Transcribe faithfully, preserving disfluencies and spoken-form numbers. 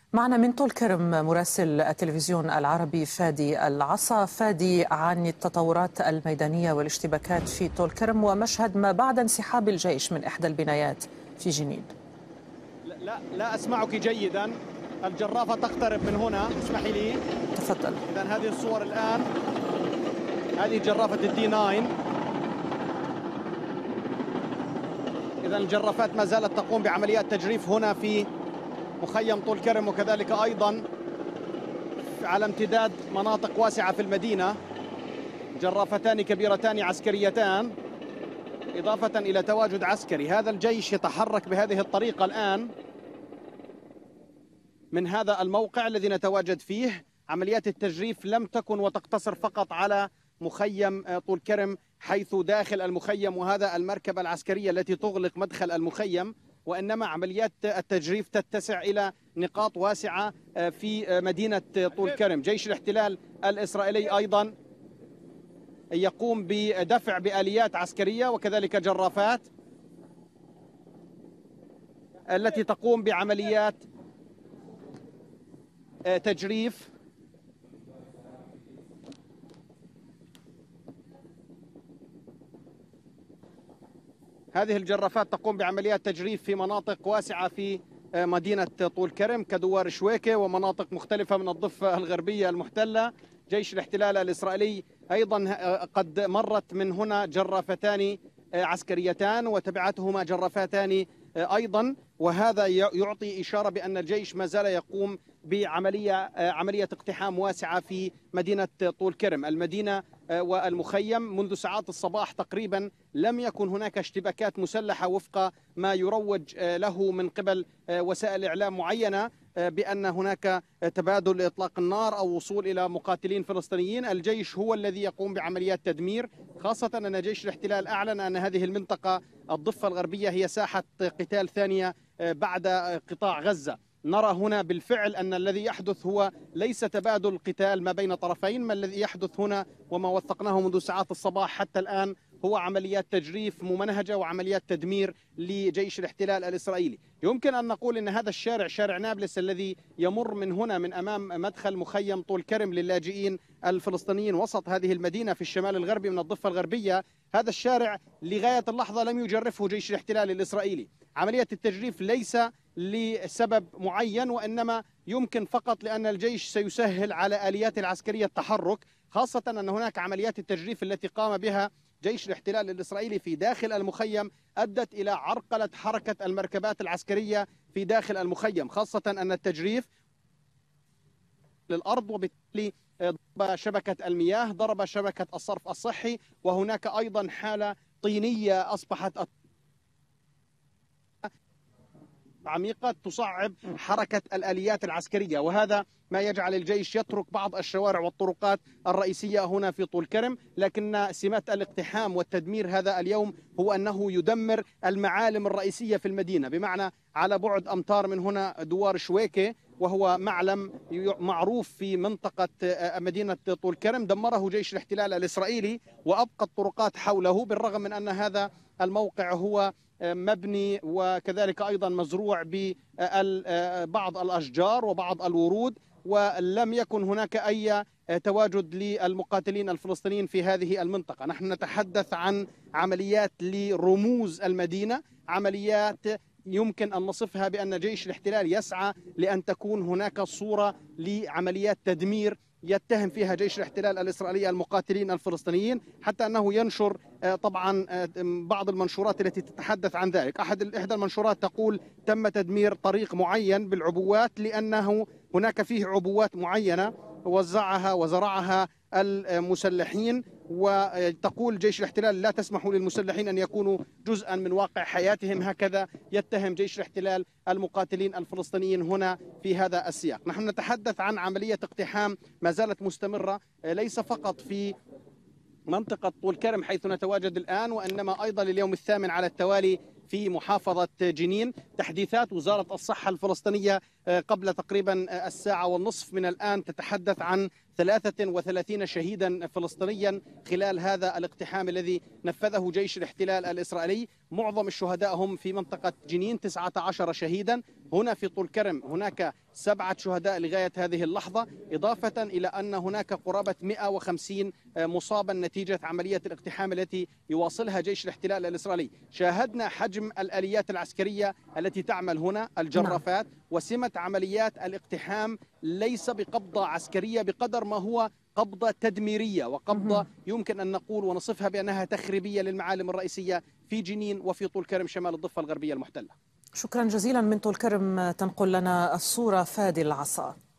معنا من طول كرم مراسل التلفزيون العربي فادي العصا. فادي، عن التطورات الميدانية والاشتباكات في طول كرم ومشهد ما بعد انسحاب الجيش من إحدى البنايات في جنين. لا لا أسمعك جيدا. الجرافة تقترب من هنا، اسمحي لي. تفضل. إذن هذه الصور الآن، هذه جرافة الدي ناين. إذن الجرافات ما زالت تقوم بعمليات تجريف هنا في مخيم طول كرم، وكذلك أيضا على امتداد مناطق واسعة في المدينة. جرافتان كبيرتان عسكريتان، إضافة إلى تواجد عسكري. هذا الجيش يتحرك بهذه الطريقة الآن من هذا الموقع الذي نتواجد فيه. عمليات التجريف لم تكن وتقتصر فقط على مخيم طول كرم، حيث داخل المخيم وهذا المركبة العسكرية التي تغلق مدخل المخيم، وإنما عمليات التجريف تتسع إلى نقاط واسعة في مدينة طول كرم. جيش الاحتلال الإسرائيلي أيضا يقوم بدفع بآليات عسكرية وكذلك جرافات التي تقوم بعمليات تجريف. هذه الجرافات تقوم بعمليات تجريف في مناطق واسعة في مدينة طول كرم كدوار شويكة ومناطق مختلفة من الضفة الغربية المحتلة. جيش الاحتلال الإسرائيلي أيضا قد مرت من هنا جرافتان عسكريتان وتبعتهما جرافتان أيضا، وهذا يعطي إشارة بأن الجيش ما زال يقوم بعملية عملية اقتحام واسعة في مدينة طول كرم. المدينة والمخيم منذ ساعات الصباح تقريبا لم يكن هناك اشتباكات مسلحة وفق ما يروج له من قبل وسائل إعلام معينة بأن هناك تبادل إطلاق النار أو وصول إلى مقاتلين فلسطينيين. الجيش هو الذي يقوم بعمليات تدمير، خاصة أن جيش الاحتلال أعلن أن هذه المنطقة الضفة الغربية هي ساحة قتال ثانية بعد قطاع غزة. نرى هنا بالفعل أن الذي يحدث هو ليس تبادل قتال ما بين طرفين، ما الذي يحدث هنا وما وثقناه منذ ساعات الصباح حتى الآن هو عمليات تجريف ممنهجة وعمليات تدمير لجيش الاحتلال الإسرائيلي. يمكن أن نقول أن هذا الشارع، شارع نابلس الذي يمر من هنا من أمام مدخل مخيم طول كرم للاجئين الفلسطينيين وسط هذه المدينة في الشمال الغربي من الضفة الغربية، هذا الشارع لغاية اللحظة لم يجرفه جيش الاحتلال الإسرائيلي. عملية التجريف ليس لسبب معين، وإنما يمكن فقط لأن الجيش سيسهل على آليات العسكرية التحرك، خاصة أن هناك عمليات التجريف التي قام بها جيش الاحتلال الإسرائيلي في داخل المخيم أدت إلى عرقلة حركة المركبات العسكرية في داخل المخيم، خاصة أن التجريف للأرض وبالتالي ضرب شبكة المياه، ضرب شبكة الصرف الصحي، وهناك أيضا حالة طينية أصبحت عميقة تصعب حركة الآليات العسكرية، وهذا ما يجعل الجيش يترك بعض الشوارع والطرقات الرئيسية هنا في طول كرم. لكن سمات الاقتحام والتدمير هذا اليوم هو أنه يدمر المعالم الرئيسية في المدينة، بمعنى على بعد أمتار من هنا دوار شويكة، وهو معلم معروف في منطقة مدينة طول كرم، دمره جيش الاحتلال الإسرائيلي وأبقى الطرقات حوله، بالرغم من أن هذا الموقع هو مبني وكذلك أيضا مزروع ببعض الأشجار وبعض الورود، ولم يكن هناك أي تواجد للمقاتلين الفلسطينيين في هذه المنطقة. نحن نتحدث عن عمليات لرموز المدينة، عمليات يمكن أن نصفها بأن جيش الاحتلال يسعى لأن تكون هناك صورة لعمليات تدمير يتهم فيها جيش الاحتلال الإسرائيلي المقاتلين الفلسطينيين، حتى أنه ينشر طبعا بعض المنشورات التي تتحدث عن ذلك. أحد إحدى المنشورات تقول تم تدمير طريق معين بالعبوات لأنه هناك فيه عبوات معينة وزعها وزرعها المسلحين، وتقول جيش الاحتلال لا تسمح للمسلحين أن يكونوا جزءا من واقع حياتهم. هكذا يتهم جيش الاحتلال المقاتلين الفلسطينيين هنا في هذا السياق. نحن نتحدث عن عملية اقتحام ما زالت مستمرة، ليس فقط في منطقة طول كرم حيث نتواجد الآن، وإنما أيضا اليوم الثامن على التوالي في محافظة جنين. تحديثات وزارة الصحة الفلسطينية قبل تقريبا الساعة والنصف من الآن تتحدث عن ثلاثة وثلاثين شهيدا فلسطينيا خلال هذا الاقتحام الذي نفذه جيش الاحتلال الإسرائيلي. معظم الشهداء هم في منطقة جنين، تسعة عشر شهيدا. هنا في طول كرم هناك سبعة شهداء لغاية هذه اللحظة، إضافة إلى أن هناك قرابة مئة وخمسين مصابا نتيجة عملية الاقتحام التي يواصلها جيش الاحتلال الإسرائيلي. شاهدنا حجم الآليات العسكرية التي تعمل هنا، الجرافات، وسمة عمليات الاقتحام ليس بقبضة عسكرية بقدر ما هو قبضة تدميرية، وقبضة يمكن أن نقول ونصفها بأنها تخريبية للمعالم الرئيسية في جنين وفي طول كرم شمال الضفة الغربية المحتلة. شكرا جزيلا. من طول كرم تنقل لنا الصورة فادي العصا.